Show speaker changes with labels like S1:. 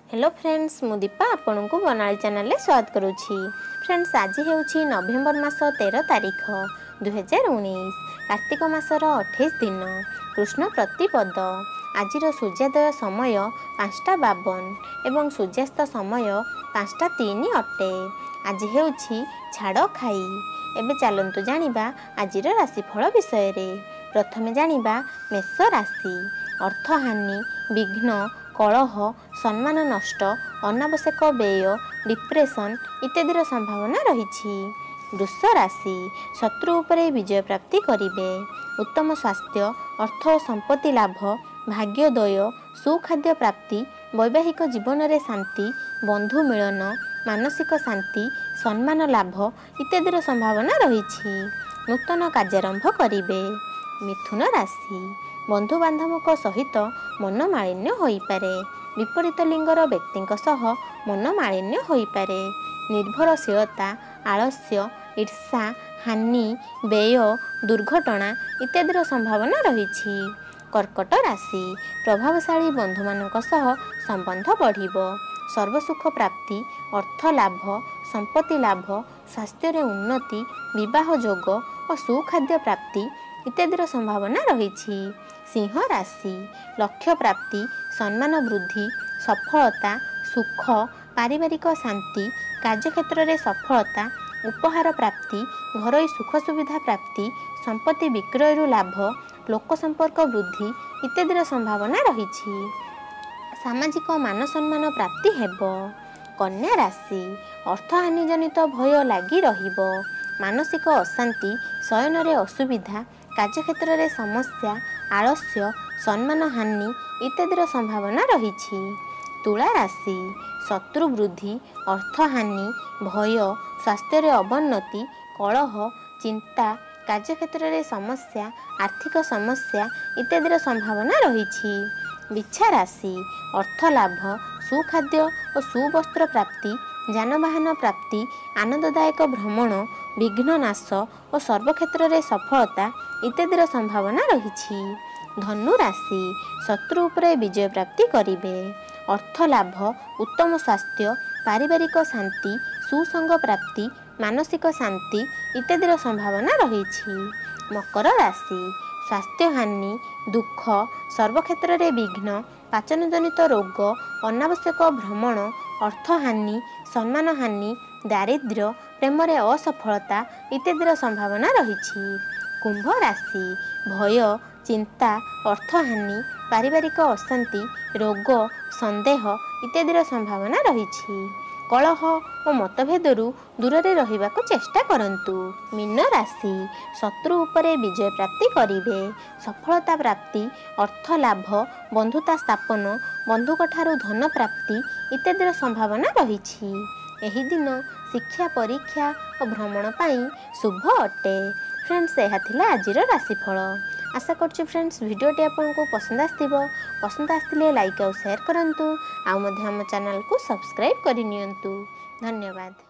S1: Hello friends, मु दीपा आपन को बनाली चैनल में स्वागत करुछि। फ्रेंड्स, आज हेउछि नवेम्बर मास 13 तारिख 2019 कार्तिक मासर 28 दिन कृष्ण प्रतिपद। आजिर सूर्योदय समय 5:52 एवं सूर्यास्त समय 5:03 अटे। आज हेउछि छाड़ खाई। एबे चलंतु जानिबा आजिर राशिफल विषय रे। प्रथमे जानिबा मेष राशि। अर्थहानि, विघ्न, कलह, सम्मान नष्ट, अनावश्यक व्यय, डिप्रेशन इत्यादि संभावना रही। वृष राशि। शत्रु उपरे विजय प्राप्ति करिवे। उत्तम स्वास्थ्य, अर्थ और संपत्ति लाभ, भाग्योदय, सुखाद्य प्राप्ति, वैवाहिक जीवन में शांति, बंधु मिलन, मानसिक शांति, सम्मान लाभ इत्यादि संभावना रही। नूतन कार्यारंभ करिवे। मिथुन राशि। बंधु बांधव सहित मनमालिन्य होई पारे। विपरीत लिंगर व्यक्ति सह मनमालिन्य होई पारे। निर्भरशीलता, आलस्य, ईर्षा, हानि, व्यय, दुर्घटना इत्यादि संभावना रही। कर्कट राशि। प्रभावशाली बंधु मानक सह संबंध बढ़िबो। सर्वसुख प्राप्ति, अर्थ लाभ, संपत्ति लाभ, स्वास्थ्य रे उन्नति, विवाह योग और सुखाद्य प्राप्ति इत्यादि संभावना रही। सिंह राशि। लक्ष्य प्राप्ति, सम्मान वृद्धि, सफलता, सुख, पारिवारिक शांति, कार्यक्षेत्र में सफलता, उपहार प्राप्ति, घरोई सुख सुविधा प्राप्ति, संपत्ति विक्रय लाभ, लोक संपर्क वृद्धि इत्यादि संभावना रही। सामाजिक मान सम्मान प्राप्ति हेबो। कन्या राशि। अर्थहानि जनित भय लगी रहिबो। मानसिक अशांति, शयन रे असुविधा, कार्यक्षेत्र में समस्या, आलस्य, सम्मान हानि इत्यादि संभावना रही। तुला राशि। शत्रु वृद्धि, अर्थहानि, भय, स्वास्थ्य रे अवनति, कलह, चिंता, कार्यक्षेत्र में समस्या, आर्थिक समस्या इत्यादि संभावना रही। बिच्छा राशि। अर्थ लाभ, सुखाद्य और सुवस्त्र प्राप्ति, जानवाहन प्राप्ति, आनंददायक भ्रमण, विघ्न नाश और सर्वक्षेत्र में सफलता इत्यादि संभावना रही। धनु राशि। शत्रु उपरे विजय प्राप्ति करिवे। अर्थ लाभ, उत्तम स्वास्थ्य, पारिवारिक शांति, सुसंग प्राप्ति, मानसिक शांति इत्यादि संभावना रही। मकर राशि। स्वास्थ्य हानि, दुख, सर्वक्षेत्र में विघ्न, पाचन जनित रोग, अनावश्यक भ्रमण, अर्थहानि, सम्मान हानि, दारिद्र्य, प्रेम रे असफलता इत्यादि संभावना रही। कुंभ राशि। भय, चिंता, अर्थहानि, पारिवारिक अशांति, रोग, संदेह इत्यादि संभावना रही। कलह और मतभेदरू दूर रहिबा को चेष्टा करंतु। मीन राशि। शत्रु उपरे विजय प्राप्ति करिवे। सफलता प्राप्ति, अर्थ लाभ, बंधुता स्थापन, बंधुक ठारू धन प्राप्ति इत्यादि संभावना रही। एही दिन शिक्षा, परीक्षा और भ्रमण पाई शुभ अटे। फ्रेंड्स, यह थिला आजिर राशिफल। आशा करछु फ्रेंड्स वीडियोटी आपको पसंद आस्थिबो। पसंद आस्थिले लाइक और शेयर करंतु। आउ मध्य हम चैनल को सब्सक्राइब करि नियंतु। धन्यवाद।